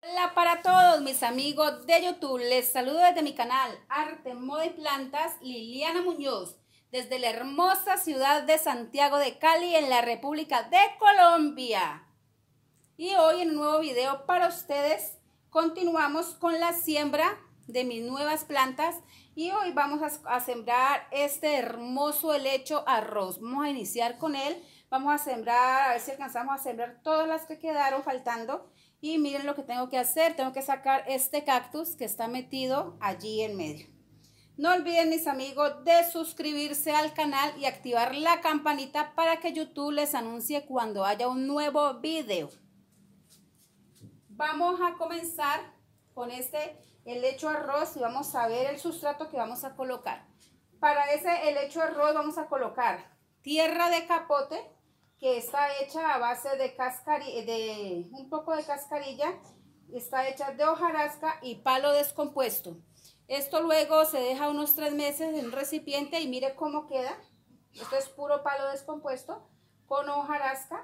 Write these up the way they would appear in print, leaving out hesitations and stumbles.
Hola para todos mis amigos de YouTube, les saludo desde mi canal Arte, Moda y Plantas, Liliana Muñoz, desde la hermosa ciudad de Santiago de Cali, en la República de Colombia. Y hoy en un nuevo video para ustedes continuamos con la siembra de mis nuevas plantas y hoy vamos a sembrar este hermoso helecho arroz. Vamos a iniciar con él, vamos a sembrar, a ver si alcanzamos a sembrar todas las que quedaron faltando. Y miren lo que tengo que hacer, tengo que sacar este cactus que está metido allí en medio. No olviden, mis amigos, de suscribirse al canal y activar la campanita para que YouTube les anuncie cuando haya un nuevo video. Vamos a comenzar con este helecho arroz y vamos a ver el sustrato que vamos a colocar. Para ese helecho arroz vamos a colocar tierra de capote, que está hecha a base de un poco de cascarilla, está hecha de hojarasca y palo descompuesto. Esto luego se deja unos 3 meses en un recipiente y mire cómo queda. Esto es puro palo descompuesto con hojarasca.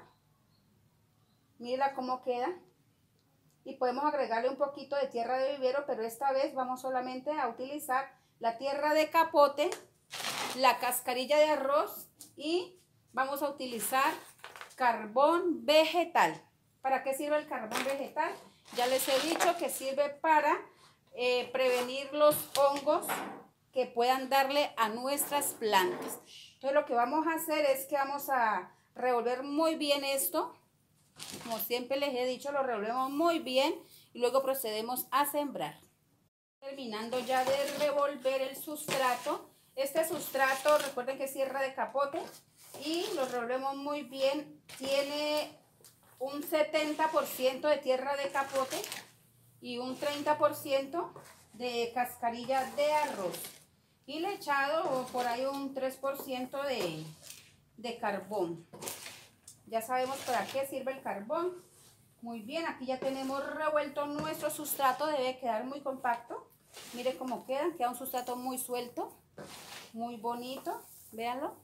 Mira cómo queda. Y podemos agregarle un poquito de tierra de vivero, pero esta vez vamos solamente a utilizar la tierra de capote, la cascarilla de arroz y vamos a utilizar carbón vegetal. ¿Para qué sirve el carbón vegetal? Ya les he dicho que sirve para prevenir los hongos que puedan darle a nuestras plantas. Entonces lo que vamos a hacer es que vamos a revolver muy bien esto. Como siempre les he dicho, lo revolvemos muy bien y luego procedemos a sembrar. Terminando ya de revolver el sustrato. Este sustrato, recuerden que es tierra de capote y lo revolvemos muy bien. Tiene un 70% de tierra de capote y un 30% de cascarilla de arroz. Y le he echado por ahí un 3% de carbón. Ya sabemos para qué sirve el carbón. Muy bien, aquí ya tenemos revuelto nuestro sustrato, debe quedar muy compacto. Mire cómo queda un sustrato muy suelto, muy bonito, véanlo.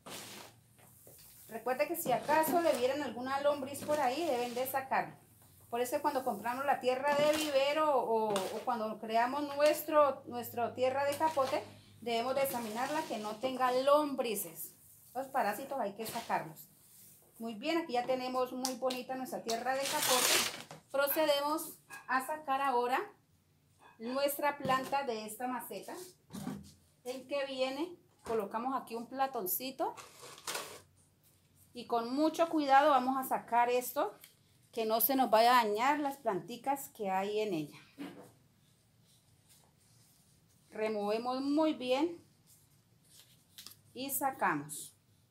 Recuerde que si acaso le vieran alguna lombriz por ahí, deben de sacarlo. Por eso cuando compramos la tierra de vivero o cuando creamos nuestra tierra de capote, debemos de examinarla que no tenga lombrices. Los parásitos hay que sacarlos. Muy bien, aquí ya tenemos muy bonita nuestra tierra de capote. Procedemos a sacar ahora nuestra planta de esta maceta. En que viene, colocamos aquí un platoncito y con mucho cuidado vamos a sacar esto, que no se nos vaya a dañar las planticas que hay en ella. Removemos muy bien y sacamos.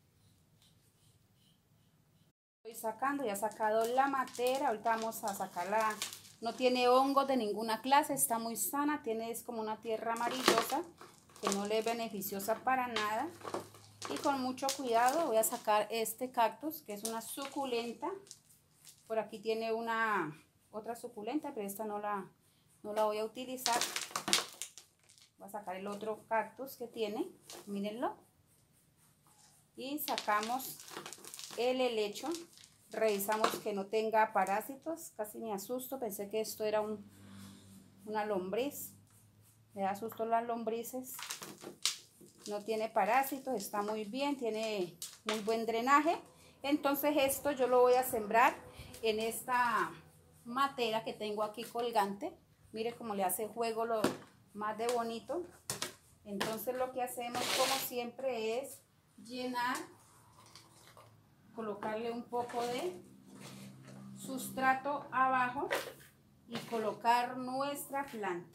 Estoy sacando, ya he sacado la matera, ahorita vamos a sacarla. No tiene hongos de ninguna clase, está muy sana, es como una tierra amarillosa que no le es beneficiosa para nada. Y con mucho cuidado voy a sacar este cactus, que es una suculenta. Por aquí tiene otra suculenta, pero esta no la voy a utilizar. Voy a sacar el otro cactus que tiene, mírenlo. Y sacamos el helecho. Revisamos que no tenga parásitos, casi me asusto, pensé que esto era una lombriz. Me da susto las lombrices. No tiene parásitos, está muy bien, tiene muy buen drenaje. Entonces esto yo lo voy a sembrar en esta matera que tengo aquí colgante. Mire cómo le hace juego lo más de bonito. Entonces lo que hacemos como siempre es llenar, colocarle un poco de sustrato abajo y colocar nuestra planta.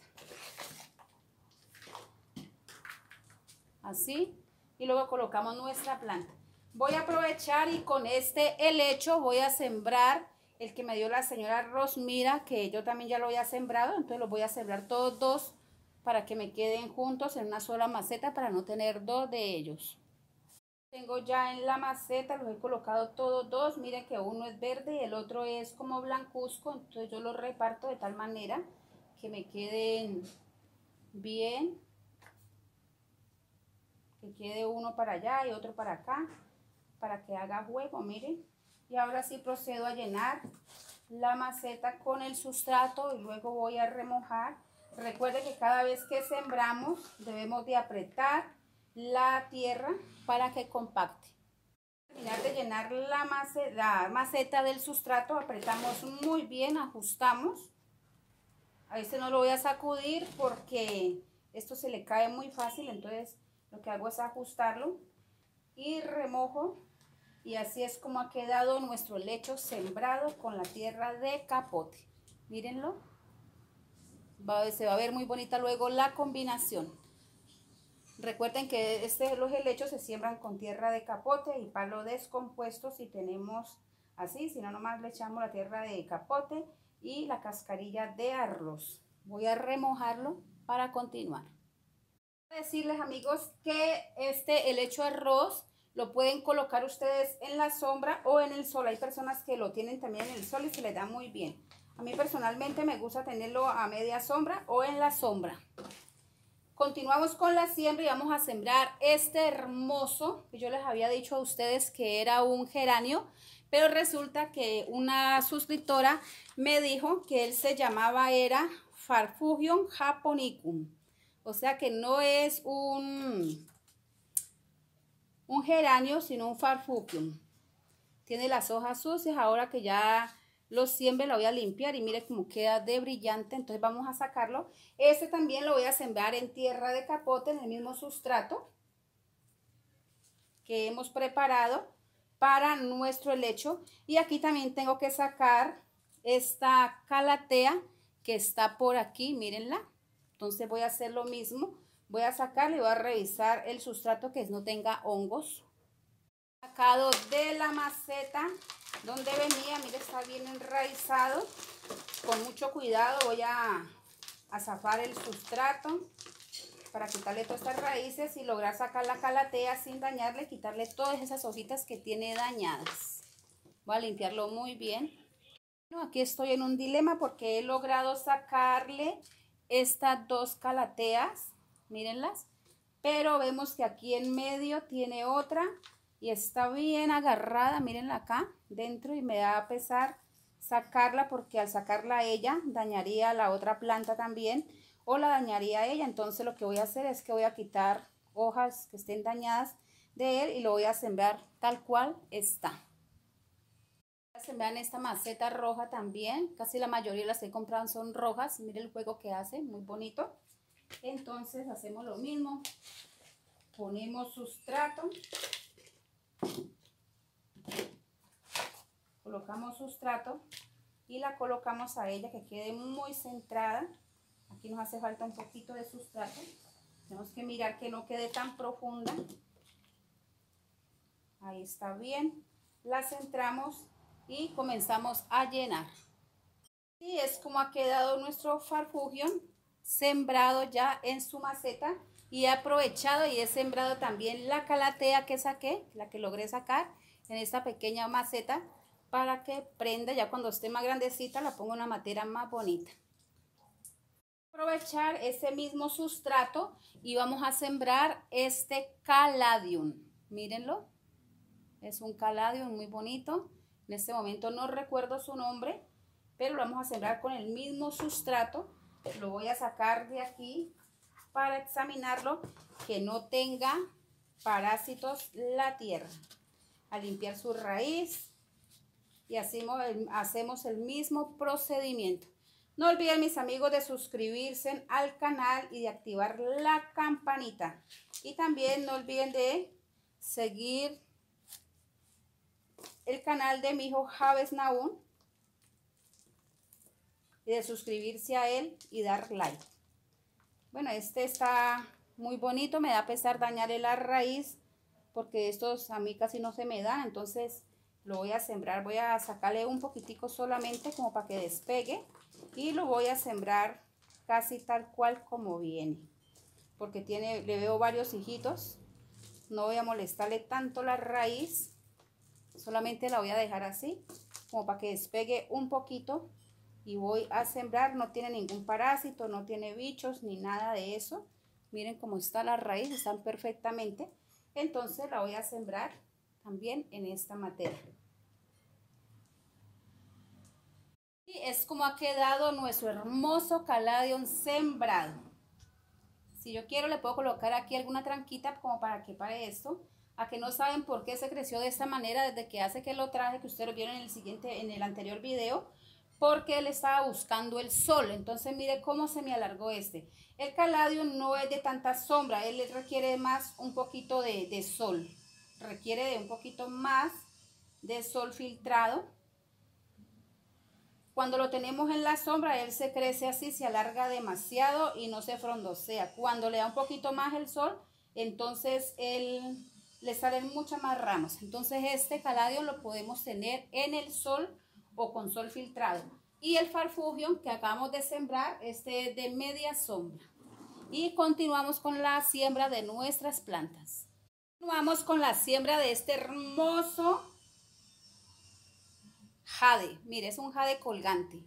Así, y luego colocamos nuestra planta. Voy a aprovechar y con este helecho voy a sembrar el que me dio la señora Rosmira, que yo también ya lo había sembrado, entonces los voy a sembrar todos dos para que me queden juntos en una sola maceta para no tener dos de ellos. Tengo ya en la maceta, los he colocado todos dos. Miren que uno es verde y el otro es como blancuzco, entonces yo los reparto de tal manera que me queden bien. Que quede uno para allá y otro para acá, para que haga juego, miren. Y ahora sí procedo a llenar la maceta con el sustrato y luego voy a remojar. Recuerde que cada vez que sembramos debemos de apretar la tierra para que compacte. Terminar de llenar la maceta del sustrato, apretamos muy bien, ajustamos. A este no lo voy a sacudir porque esto se le cae muy fácil, entonces lo que hago es ajustarlo y remojo. Y así es como ha quedado nuestro helecho sembrado con la tierra de capote. Mírenlo. Se va a ver muy bonita luego la combinación. Recuerden que los helechos se siembran con tierra de capote y palo descompuesto si tenemos así. Si no, nomás le echamos la tierra de capote y la cascarilla de arroz. Voy a remojarlo para continuar. Decirles, amigos, que el hecho de arroz lo pueden colocar ustedes en la sombra o en el sol. Hay personas que lo tienen también en el sol y se les da muy bien. A mí personalmente me gusta tenerlo a media sombra o en la sombra. Continuamos con la siembra y vamos a sembrar este hermoso, que yo les había dicho a ustedes que era un geranio, pero resulta que una suscriptora me dijo que él se llamaba, era Farfugium japonicum. O sea que no es un geranio, sino un farfugium. Tiene las hojas sucias. Ahora que ya lo siembre, la voy a limpiar y mire cómo queda de brillante. Entonces vamos a sacarlo. Este también lo voy a sembrar en tierra de capote, en el mismo sustrato que hemos preparado para nuestro helecho. Y aquí también tengo que sacar esta calatea que está por aquí, mírenla. Entonces voy a hacer lo mismo, voy a sacarle y voy a revisar el sustrato que no tenga hongos. Sacado de la maceta donde venía, mire, está bien enraizado. Con mucho cuidado voy a zafar el sustrato para quitarle todas estas raíces y lograr sacar la calatea sin dañarle, quitarle todas esas hojitas que tiene dañadas. Voy a limpiarlo muy bien. Bueno, aquí estoy en un dilema porque he logrado sacarle estas dos calateas, mírenlas, pero vemos que aquí en medio tiene otra y está bien agarrada, mírenla acá dentro, y me da a pesar sacarla porque al sacarla ella dañaría la otra planta también o la dañaría a ella. Entonces lo que voy a hacer es que voy a quitar hojas que estén dañadas de él y lo voy a sembrar tal cual está. Voy a sembrar en esta maceta roja también, casi la mayoría de las que he comprado son rojas. Miren el juego que hace, muy bonito. Entonces hacemos lo mismo, ponemos sustrato, colocamos sustrato y la colocamos a ella que quede muy centrada. Aquí nos hace falta un poquito de sustrato, tenemos que mirar que no quede tan profunda. Ahí está bien, la centramos y comenzamos a llenar. Y es como ha quedado nuestro farfugium sembrado ya en su maceta, y he aprovechado y he sembrado también la calatea que saqué, la que logré sacar en esta pequeña maceta para que prenda. Ya cuando esté más grandecita la pongo en una matera más bonita. Aprovechar ese mismo sustrato y vamos a sembrar este caladium. Mírenlo, es un caladium muy bonito. En este momento no recuerdo su nombre, pero lo vamos a sembrar con el mismo sustrato. Lo voy a sacar de aquí para examinarlo, que no tenga parásitos la tierra. A limpiar su raíz y así hacemos el mismo procedimiento. No olviden, mis amigos, de suscribirse al canal y de activar la campanita. Y también no olviden de seguir el canal de mi hijo Javes Nahum y de suscribirse a él y dar like. Bueno, este está muy bonito, me da pesar dañarle la raíz porque estos a mí casi no se me dan. Entonces lo voy a sembrar, voy a sacarle un poquitico solamente como para que despegue y lo voy a sembrar casi tal cual como viene, porque le veo varios hijitos. No voy a molestarle tanto la raíz, solamente la voy a dejar así como para que despegue un poquito. Y voy a sembrar, no tiene ningún parásito, no tiene bichos ni nada de eso. Miren cómo está la raíz, están perfectamente. Entonces la voy a sembrar también en esta materia. Y es como ha quedado nuestro hermoso caladium sembrado. Si yo quiero le puedo colocar aquí alguna tranquita como para que pare esto. A que no saben por qué se creció de esta manera desde que hace que lo traje, que ustedes lo vieron en el anterior video, porque él estaba buscando el sol. Entonces mire cómo se me alargó este. El caladium no es de tanta sombra, él requiere más un poquito de sol, requiere de un poquito más de sol filtrado. Cuando lo tenemos en la sombra, él se crece así, se alarga demasiado y no se frondosea. Cuando le da un poquito más el sol, entonces él le salen muchas más ramas. Entonces este caladium lo podemos tener en el sol o con sol filtrado. Y el farfugium que acabamos de sembrar, este es de media sombra. Y continuamos con la siembra de nuestras plantas. Continuamos con la siembra de este hermoso jade. Mire, es un jade colgante.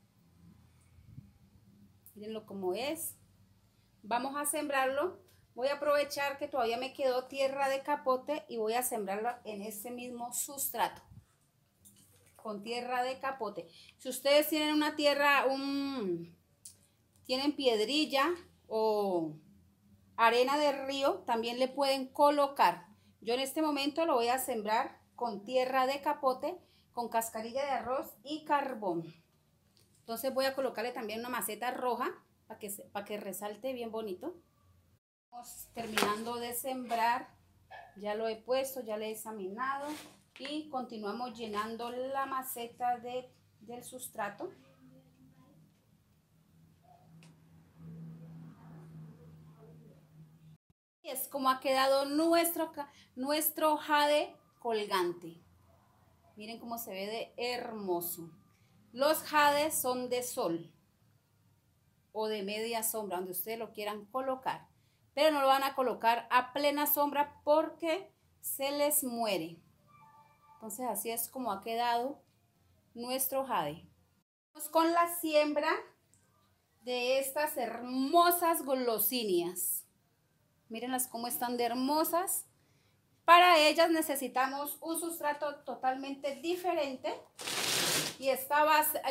Mírenlo como es. Vamos a sembrarlo. Voy a aprovechar que todavía me quedó tierra de capote y voy a sembrarlo en este mismo sustrato. Con tierra de capote. Si ustedes tienen una tierra, tienen piedrilla o arena de río, también le pueden colocar. Yo en este momento lo voy a sembrar con tierra de capote, con cascarilla de arroz y carbón. Entonces voy a colocarle también una maceta roja para que resalte bien bonito. Estamos terminando de sembrar, ya lo he puesto, ya lo he examinado y continuamos llenando la maceta del sustrato. Y es como ha quedado nuestro jade colgante. Miren cómo se ve de hermoso. Los jades son de sol o de media sombra, donde ustedes lo quieran colocar. Pero no lo van a colocar a plena sombra porque se les muere. Entonces así es como ha quedado nuestro jade. Vamos con la siembra de estas hermosas golosinias. Mírenlas cómo están de hermosas. Para ellas necesitamos un sustrato totalmente diferente. Y está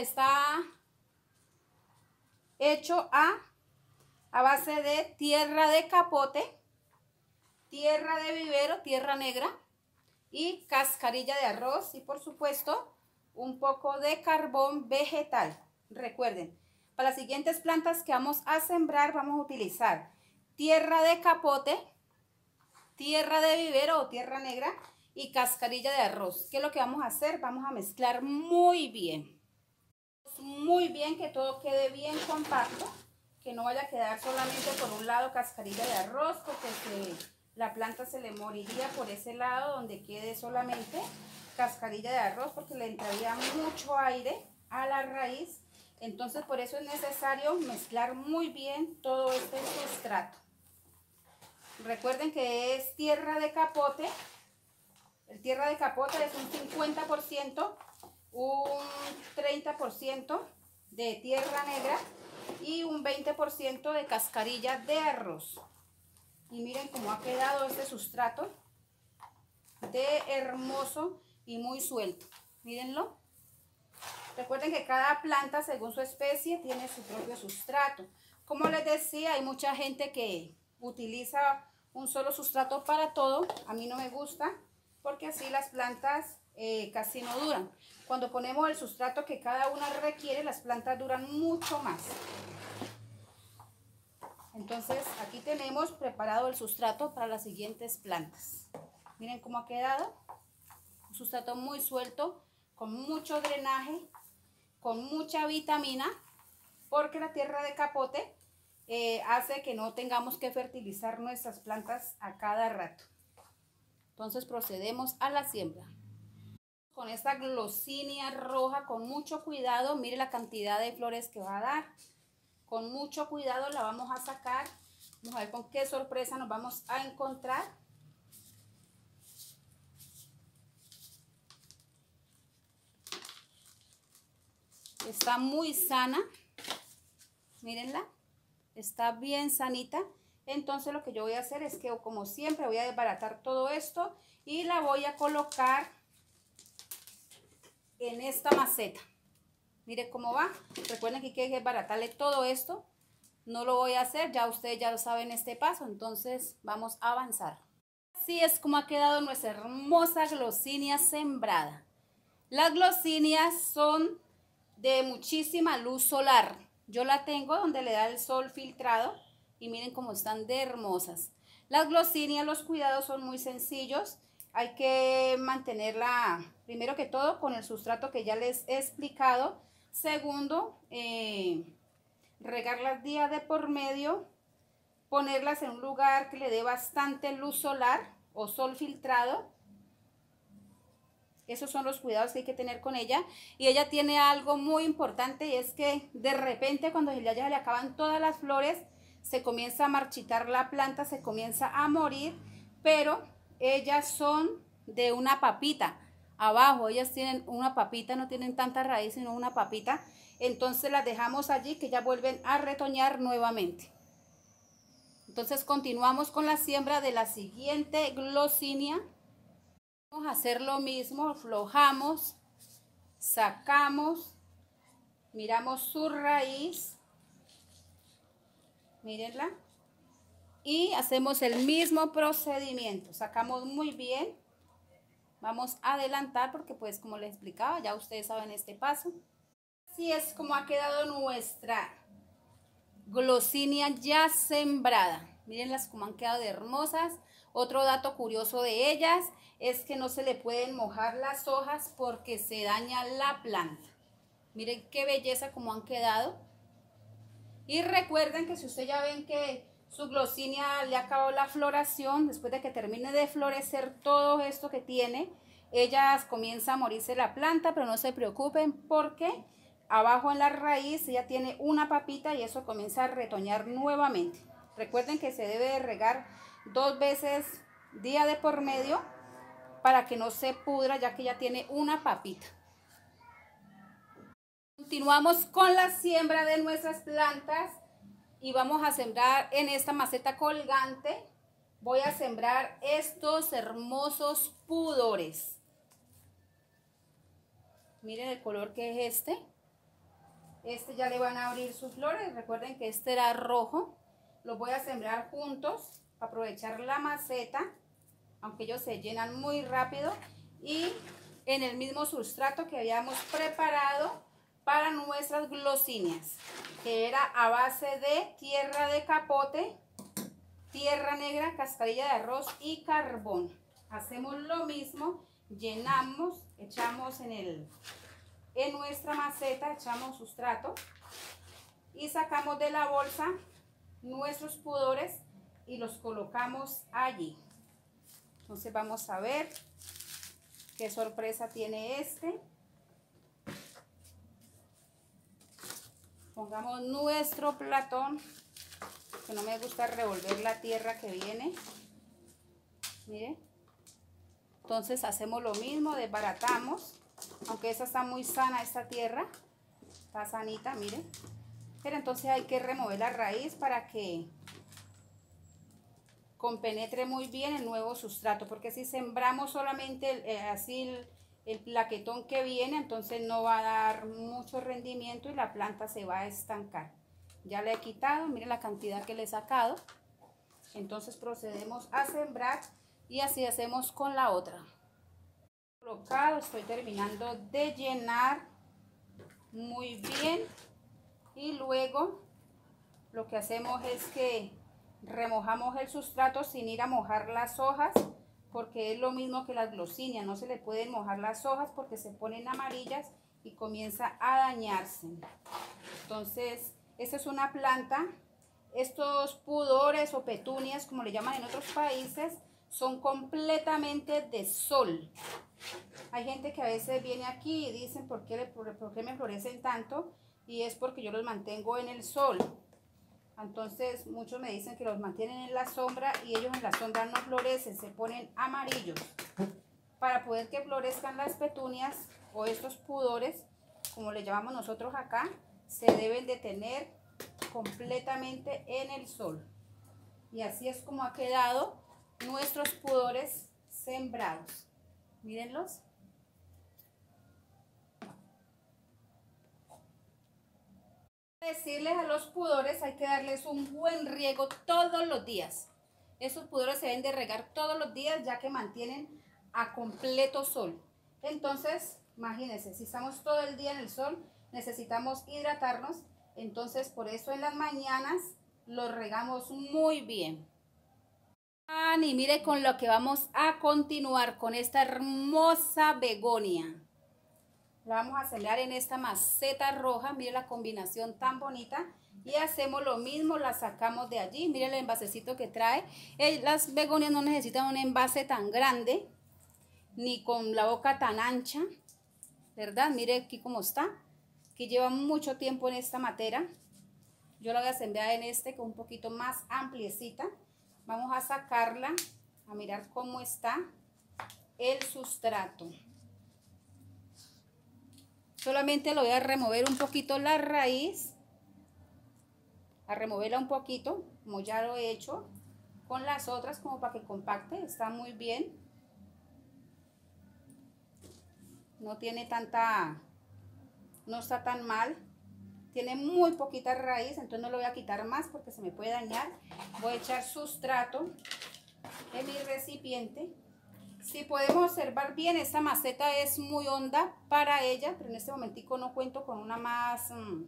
hecho a base de tierra de capote, tierra de vivero, tierra negra y cascarilla de arroz y por supuesto un poco de carbón vegetal. Recuerden, para las siguientes plantas que vamos a sembrar vamos a utilizar tierra de capote, tierra de vivero o tierra negra y cascarilla de arroz. ¿Qué es lo que vamos a hacer? Vamos a mezclar muy bien, que todo quede bien compacto, que no vaya a quedar solamente por un lado cascarilla de arroz, porque la planta se le moriría por ese lado donde quede solamente cascarilla de arroz, porque le entraría mucho aire a la raíz. Entonces por eso es necesario mezclar muy bien todo este sustrato. Recuerden que es tierra de capote. El tierra de capote es un 50%, un 30% de tierra negra y un 20% de cascarilla de arroz. Y miren cómo ha quedado este sustrato de hermoso y muy suelto. Mírenlo. Recuerden que cada planta, según su especie, tiene su propio sustrato. Como les decía, hay mucha gente que utiliza un solo sustrato para todo. A mí no me gusta porque así las plantas casi no duran. Cuando ponemos el sustrato que cada una requiere, las plantas duran mucho más. Entonces aquí tenemos preparado el sustrato para las siguientes plantas. Miren cómo ha quedado. Un sustrato muy suelto, con mucho drenaje, con mucha vitamina, porque la tierra de capote hace que no tengamos que fertilizar nuestras plantas a cada rato. Entonces procedemos a la siembra. Con esta glosinia roja, con mucho cuidado, mire la cantidad de flores que va a dar. Con mucho cuidado la vamos a sacar. Vamos a ver con qué sorpresa nos vamos a encontrar. Está muy sana. Mírenla. Está bien sanita. Entonces lo que yo voy a hacer es que, como siempre, voy a desbaratar todo esto y la voy a colocar en esta maceta. Mire cómo va. Recuerden que hay que desbaratarle todo esto. No lo voy a hacer, ya ustedes ya lo saben este paso, entonces vamos a avanzar. Así es como ha quedado nuestra hermosa glosinia sembrada. Las glosinias son de muchísima luz solar. Yo la tengo donde le da el sol filtrado y miren cómo están de hermosas. Las glosinias, los cuidados son muy sencillos. Hay que mantenerla, primero que todo, con el sustrato que ya les he explicado. Segundo, regarlas día de por medio, ponerlas en un lugar que le dé bastante luz solar o sol filtrado. Esos son los cuidados que hay que tener con ella. Y ella tiene algo muy importante, y es que de repente cuando ya se le acaban todas las flores, se comienza a marchitar la planta, se comienza a morir, pero ellas son de una papita. Abajo ellas tienen una papita, no tienen tanta raíz, sino una papita. Entonces las dejamos allí que ya vuelven a retoñar nuevamente. Entonces continuamos con la siembra de la siguiente glosinia. Vamos a hacer lo mismo, aflojamos, sacamos, miramos su raíz, mírenla, y hacemos el mismo procedimiento. Sacamos muy bien, vamos a adelantar porque pues como les explicaba, ya ustedes saben este paso. Así es como ha quedado nuestra glosinia ya sembrada. Mírenlas cómo han quedado de hermosas. Otro dato curioso de ellas es que no se le pueden mojar las hojas porque se daña la planta. Miren qué belleza como han quedado. Y recuerden que si ustedes ya ven que su glosinia le acabó la floración, después de que termine de florecer todo esto que tiene, ellas comienza a morirse la planta, pero no se preocupen porque abajo en la raíz ella tiene una papita y eso comienza a retoñar nuevamente. Recuerden que se debe de regar 2 veces día de por medio para que no se pudra, ya que ya tiene una papita. Continuamos con la siembra de nuestras plantas y vamos a sembrar en esta maceta colgante. Voy a sembrar estos hermosos pudores. Miren el color que es este. Este ya le van a abrir sus flores. Recuerden que este era rojo. Los voy a sembrar juntos, aprovechar la maceta, aunque ellos se llenan muy rápido, y en el mismo sustrato que habíamos preparado para nuestras glosinias, que era a base de tierra de capote, tierra negra, cascarilla de arroz y carbón. Hacemos lo mismo, llenamos, echamos en nuestra maceta, echamos sustrato y sacamos de la bolsa nuestros pudores y los colocamos allí. Entonces vamos a ver qué sorpresa tiene este. Pongamos nuestro platón, que no me gusta revolver la tierra que viene. Miren. Entonces hacemos lo mismo, desbaratamos. Aunque esta está muy sana, esta tierra está sanita, miren. Pero entonces hay que remover la raíz para que compenetre muy bien el nuevo sustrato, porque si sembramos solamente así el plaquetón que viene, entonces no va a dar mucho rendimiento y la planta se va a estancar. Ya le he quitado, miren la cantidad que le he sacado. Entonces procedemos a sembrar y así hacemos con la otra. Colocado, estoy terminando de llenar muy bien. Y luego lo que hacemos es que remojamos el sustrato sin ir a mojar las hojas, porque es lo mismo que las glosinias, no se le pueden mojar las hojas porque se ponen amarillas y comienza a dañarse. Entonces, esta es una planta. Estos pudores o petunias, como le llaman en otros países, son completamente de sol. Hay gente que a veces viene aquí y dicen ¿por qué me florecen tanto? Y es porque yo los mantengo en el sol. Entonces muchos me dicen que los mantienen en la sombra y ellos en la sombra no florecen, se ponen amarillos. Para poder que florezcan las petunias o estos pudores, como le llamamos nosotros acá, se deben de tener completamente en el sol. Y así es como ha quedado nuestros pudores sembrados. Mírenlos. Decirles a los pudores hay que darles un buen riego todos los días. Esos pudores se deben de regar todos los días ya que mantienen a completo sol. Entonces, imagínense, si estamos todo el día en el sol, necesitamos hidratarnos. Entonces, por eso en las mañanas los regamos muy bien. Y mire con lo que vamos a continuar con esta hermosa begonia. La vamos a sembrar en esta maceta roja. Mire la combinación tan bonita. Y hacemos lo mismo, la sacamos de allí. Mire el envasecito que trae. Las begonias no necesitan un envase tan grande, ni con la boca tan ancha, ¿verdad? Mire aquí cómo está. Que lleva mucho tiempo en esta matera. Yo la voy a sembrar en este, que es un poquito más ampliecita. Vamos a sacarla, a mirar cómo está el sustrato. Solamente lo voy a remover un poquito la raíz, a removerla un poquito, como ya lo he hecho con las otras, como para que compacte. Está muy bien. No tiene tanta, no está tan mal. Tiene muy poquita raíz, entonces no lo voy a quitar más porque se me puede dañar. Voy a echar sustrato en mi recipiente. Si podemos observar bien, esta maceta es muy honda para ella, pero en este momentico no cuento con una más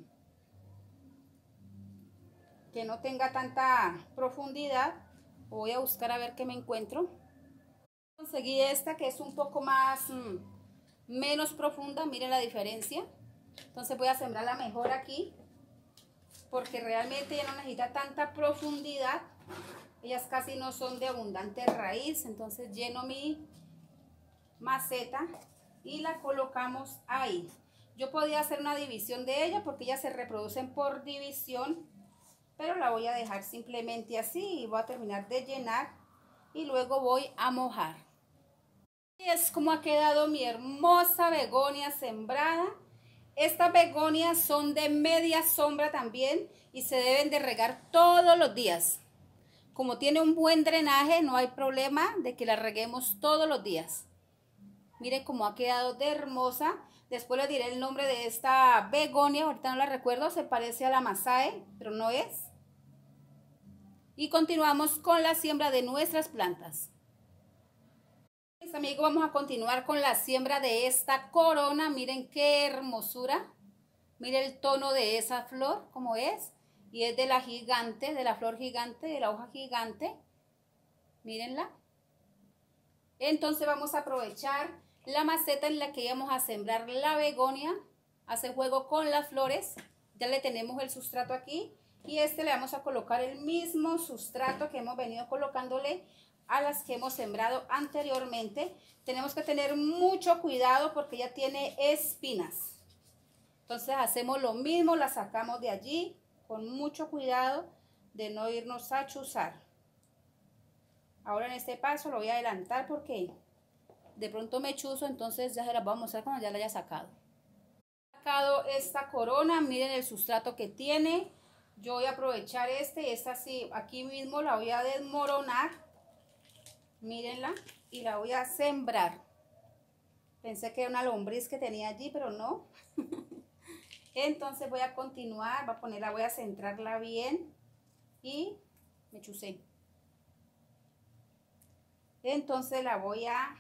que no tenga tanta profundidad. Voy a buscar a ver qué me encuentro. Conseguí esta que es un poco más menos profunda, miren la diferencia. Entonces voy a sembrarla mejor aquí, porque realmente ya no necesita tanta profundidad. Ellas casi no son de abundante raíz, entonces lleno mi maceta y la colocamos ahí. Yo podía hacer una división de ella porque ellas se reproducen por división, pero la voy a dejar simplemente así y voy a terminar de llenar y luego voy a mojar. Y es como ha quedado mi hermosa begonia sembrada. Estas begonias son de media sombra también y se deben de regar todos los días. Como tiene un buen drenaje, no hay problema de que la reguemos todos los días. Miren cómo ha quedado de hermosa. Después les diré el nombre de esta begonia, ahorita no la recuerdo, se parece a la Masae, pero no es. Y continuamos con la siembra de nuestras plantas. Mis amigos, vamos a continuar con la siembra de esta corona. Miren qué hermosura. Miren el tono de esa flor, como es. Y es de la gigante, de la flor gigante, de la hoja gigante. Mírenla. Entonces vamos a aprovechar la maceta en la que íbamos a sembrar la begonia. Hace juego con las flores. Ya le tenemos el sustrato aquí. Y le vamos a colocar el mismo sustrato que hemos venido colocándole a las que hemos sembrado anteriormente. Tenemos que tener mucho cuidado porque ya tiene espinas. Entonces hacemos lo mismo, la sacamos de allí con mucho cuidado de no irnos a chuzar. Ahora en este paso lo voy a adelantar porque de pronto me chuzo, entonces ya se las vamos a mostrar cuando ya la haya sacado. He sacado esta corona, miren el sustrato que tiene. Yo voy a aprovechar esta así, aquí mismo la voy a desmoronar. Mírenla y la voy a sembrar. Pensé que era una lombriz que tenía allí, pero no. Entonces voy a continuar, voy a centrarla bien y me chusé. Entonces la voy a...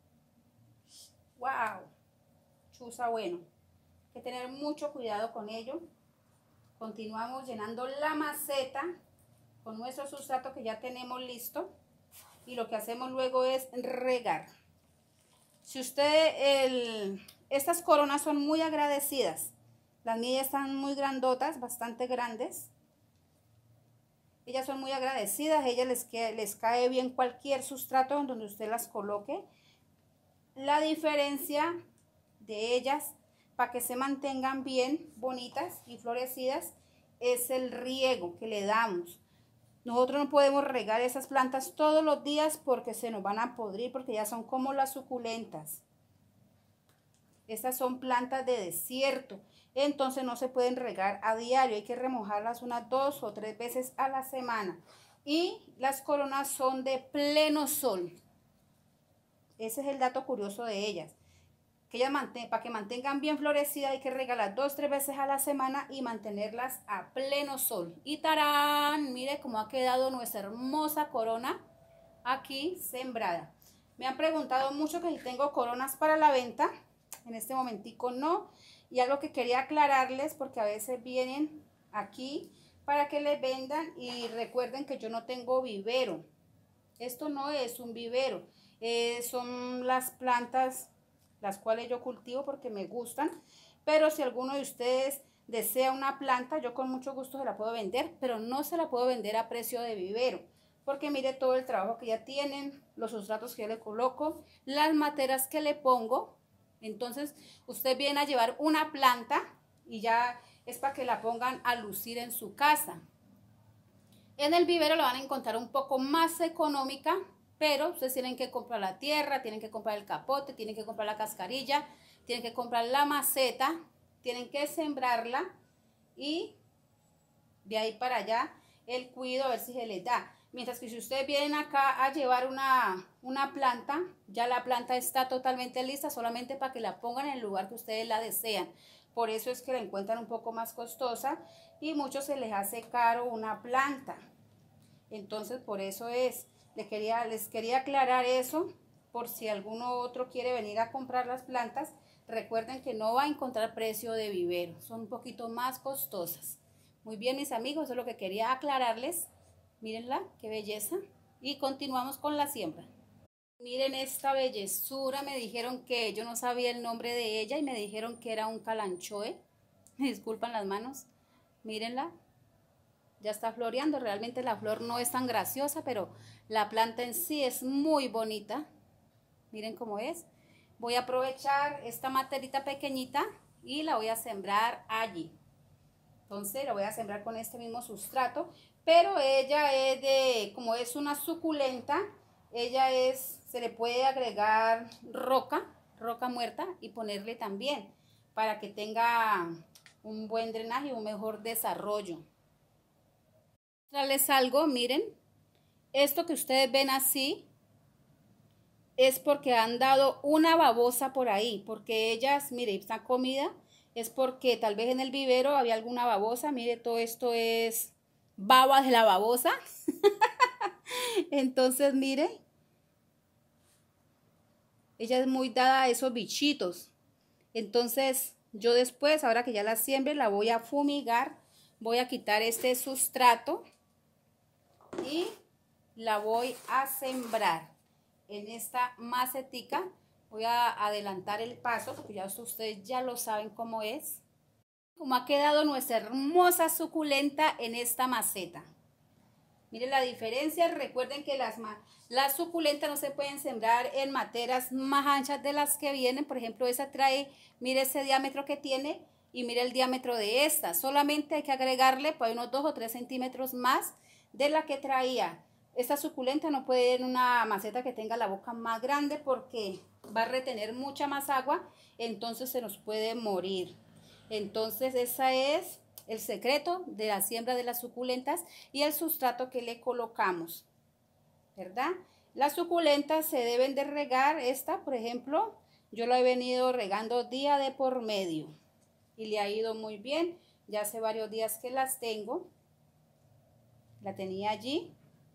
¡Wow! Chuza bueno. Hay que tener mucho cuidado con ello. Continuamos llenando la maceta con nuestro sustrato que ya tenemos listo. Y lo que hacemos luego es regar. Si estas coronas son muy agradecidas. Las mías están muy grandotas, bastante grandes. Ellas son muy agradecidas, a ellas les cae bien cualquier sustrato donde usted las coloque. La diferencia de ellas, para que se mantengan bien bonitas y florecidas, es el riego que le damos. Nosotros no podemos regar esas plantas todos los días porque se nos van a podrir, porque ya son como las suculentas. Estas son plantas de desierto, entonces no se pueden regar a diario, hay que remojarlas unas 2 o 3 veces a la semana. Y las coronas son de pleno sol. Ese es el dato curioso de ellas, para que mantengan bien florecida hay que regalar 2-3 veces a la semana y mantenerlas a pleno sol. Y tarán, mire cómo ha quedado nuestra hermosa corona aquí sembrada. Me han preguntado mucho que si tengo coronas para la venta. En este momentico no. Y algo que quería aclararles, porque a veces vienen aquí para que les vendan y recuerden que yo no tengo vivero. Esto no es un vivero, son las plantas las cuales yo cultivo porque me gustan, pero si alguno de ustedes desea una planta, yo con mucho gusto se la puedo vender, pero no se la puedo vender a precio de vivero, porque mire todo el trabajo que ya tienen, los sustratos que yo le coloco, las materas que le pongo. Entonces usted viene a llevar una planta y ya es para que la pongan a lucir en su casa. En el vivero la van a encontrar un poco más económica, pero ustedes tienen que comprar la tierra, tienen que comprar el capote, tienen que comprar la cascarilla, tienen que comprar la maceta, tienen que sembrarla y de ahí para allá el cuido a ver si se les da. Mientras que si ustedes vienen acá a llevar una planta, ya la planta está totalmente lista, solamente para que la pongan en el lugar que ustedes la desean. Por eso es que la encuentran un poco más costosa y muchos se les hace caro una planta. Entonces por eso les quería aclarar eso, por si alguno otro quiere venir a comprar las plantas. Recuerden que no va a encontrar precio de vivero, son un poquito más costosas. Muy bien, mis amigos, eso es lo que quería aclararles. Mírenla, qué belleza. Y continuamos con la siembra. Miren esta bellezura, me dijeron que yo no sabía el nombre de ella y me dijeron que era un calanchoe. Me disculpan las manos. Mírenla, ya está floreando. Realmente la flor no es tan graciosa, pero la planta en sí es muy bonita. Miren cómo es. Voy a aprovechar esta materita pequeñita y la voy a sembrar allí. Entonces la voy a sembrar con este mismo sustrato, pero ella es como es una suculenta, se le puede agregar roca muerta y ponerle también para que tenga un buen drenaje y un mejor desarrollo. Mostrarles algo, miren, esto que ustedes ven así es porque han dado una babosa por ahí, porque ellas, mire, está comida. Es porque tal vez en el vivero había alguna babosa. Mire, todo esto es baba de la babosa. Entonces, mire, ella es muy dada a esos bichitos. Entonces, yo después, ahora que ya la siembre, la voy a fumigar. Voy a quitar este sustrato y la voy a sembrar en esta macetica. Voy a adelantar el paso porque ya ustedes ya lo saben cómo es. Cómo ha quedado nuestra hermosa suculenta en esta maceta. Miren la diferencia. Recuerden que las suculentas no se pueden sembrar en materas más anchas de las que vienen. Por ejemplo, esa trae, mire ese diámetro que tiene y mire el diámetro de esta. Solamente hay que agregarle pues, unos 2 o 3 centímetros más de la que traía. Esta suculenta no puede ir en una maceta que tenga la boca más grande porque va a retener mucha más agua, entonces se nos puede morir. Entonces ese es el secreto de la siembra de las suculentas y el sustrato que le colocamos, ¿verdad? Las suculentas se deben de regar. Esta, por ejemplo, yo la he venido regando día de por medio y le ha ido muy bien. Ya hace varios días que las tengo. La tenía allí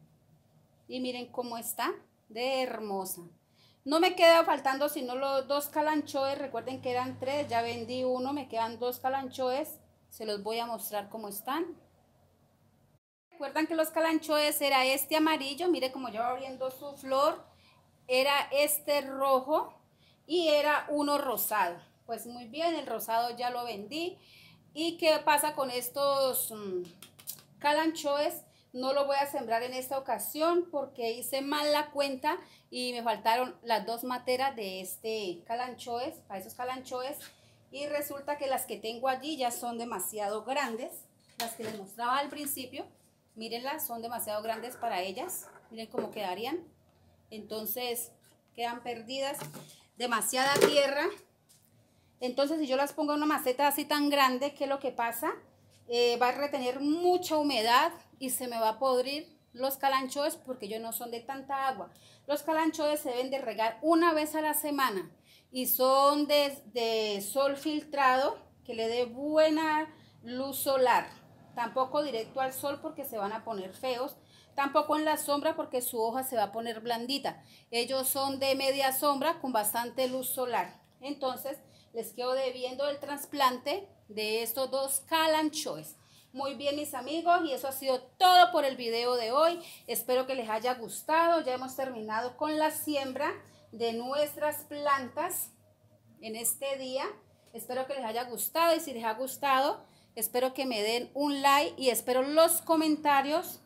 y miren cómo está de hermosa. No me queda faltando sino los 2 calanchoes. Recuerden que eran 3, ya vendí uno, me quedan 2 calanchoes. Se los voy a mostrar cómo están. Recuerdan que los calanchoes era este amarillo, mire cómo ya va abriendo su flor. Era este rojo y era uno rosado. Pues muy bien, el rosado ya lo vendí. ¿Y qué pasa con estos calanchoes? No lo voy a sembrar en esta ocasión porque hice mal la cuenta y me faltaron las 2 materas de este calanchoes, para esos calanchoes, y resulta que las que tengo allí ya son demasiado grandes, las que les mostraba al principio, mírenlas, son demasiado grandes para ellas, miren cómo quedarían, entonces quedan perdidas, demasiada tierra. Entonces si yo las pongo en una maceta así tan grande, ¿qué es lo que pasa? Va a retener mucha humedad y se me va a podrir los calanchoes porque ellos no son de tanta agua. Los calanchoes se deben de regar una vez a la semana. y son de sol filtrado, que le dé buena luz solar. Tampoco directo al sol porque se van a poner feos, tampoco en la sombra porque su hoja se va a poner blandita. Ellos son de media sombra con bastante luz solar. Entonces les quedo debiendo el trasplante de estos dos calanchoes. Muy bien, mis amigos, y eso ha sido todo por el video de hoy. Espero que les haya gustado. Ya hemos terminado con la siembra de nuestras plantas en este día. Espero que les haya gustado, y si les ha gustado, espero que me den un like y espero los comentarios,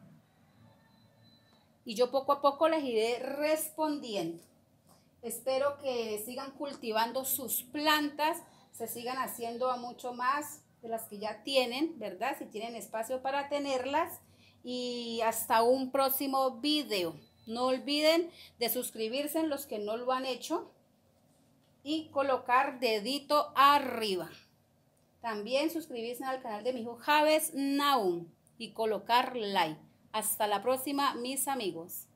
y yo poco a poco les iré respondiendo. Espero que sigan cultivando sus plantas, se sigan haciendo a mucho más de las que ya tienen, ¿verdad? Si tienen espacio para tenerlas. Y hasta un próximo video. No olviden de suscribirse en los que no lo han hecho y colocar dedito arriba. También suscribirse al canal de mi hijo Javes Nahum y colocar like. Hasta la próxima, mis amigos.